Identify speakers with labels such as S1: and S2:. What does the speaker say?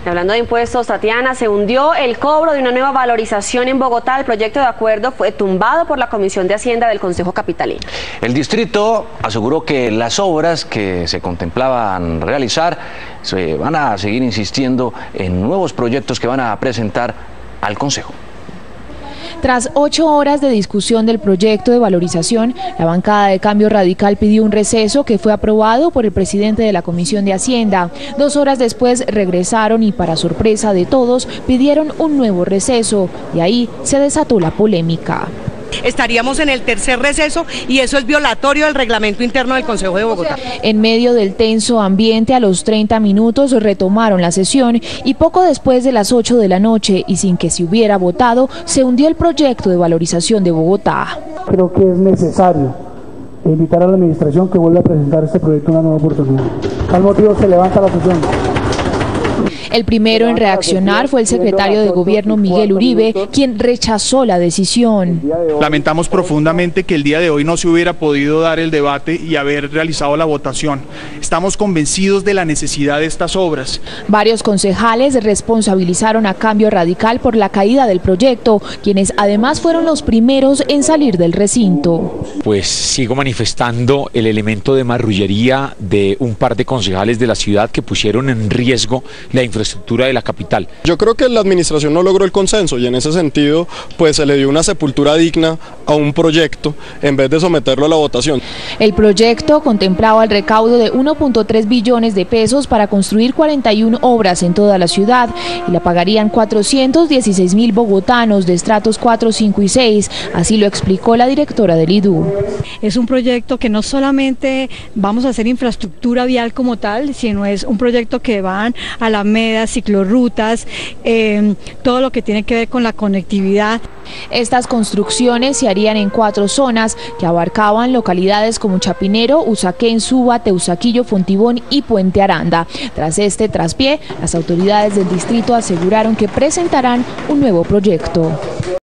S1: Hablando de impuestos, Tatiana, se hundió el cobro de una nueva valorización en Bogotá. El proyecto de acuerdo fue tumbado por la Comisión de Hacienda del Consejo Capitalino.
S2: El distrito aseguró que las obras que se contemplaban realizar se van a seguir insistiendo en nuevos proyectos que van a presentar al Consejo.
S3: Tras 8 horas de discusión del proyecto de valorización, la bancada de Cambio Radical pidió un receso que fue aprobado por el presidente de la Comisión de Hacienda. 2 horas después regresaron y, para sorpresa de todos, pidieron un nuevo receso y ahí se desató la polémica.
S4: Estaríamos en el tercer receso y eso es violatorio del reglamento interno del Consejo de Bogotá.
S3: En medio del tenso ambiente, a los 30 minutos retomaron la sesión y poco después de las 8 de la noche y sin que se hubiera votado, se hundió el proyecto de valorización de Bogotá.
S5: Creo que es necesario invitar a la administración que vuelva a presentar este proyecto una nueva oportunidad. Tal motivo se levanta la sesión.
S3: El primero en reaccionar fue el secretario de Gobierno Miguel Uribe, quien rechazó la decisión.
S6: Lamentamos profundamente que el día de hoy no se hubiera podido dar el debate y haber realizado la votación. Estamos convencidos de la necesidad de estas obras.
S3: Varios concejales responsabilizaron a Cambio Radical por la caída del proyecto, quienes además fueron los primeros en salir del recinto.
S7: Pues sigo manifestando el elemento de marrullería de un par de concejales de la ciudad que pusieron en riesgo la infraestructura de la capital.
S8: Yo creo que la administración no logró el consenso y en ese sentido pues se le dio una sepultura digna a un proyecto en vez de someterlo a la votación.
S3: El proyecto contemplaba el recaudo de 1.3 billones de pesos para construir 41 obras en toda la ciudad y la pagarían 416.000 bogotanos de estratos 4, 5 y 6, así lo explicó la directora del IDU.
S9: Es un proyecto que no solamente vamos a hacer infraestructura vial como tal, sino es un proyecto que van a alamedas, ciclorrutas, todo lo que tiene que ver con la conectividad.
S3: Estas construcciones se harían en 4 zonas que abarcaban localidades como Chapinero, Usaquén, Suba, Teusaquillo, Fontibón y Puente Aranda. Tras este traspié, las autoridades del distrito aseguraron que presentarán un nuevo proyecto.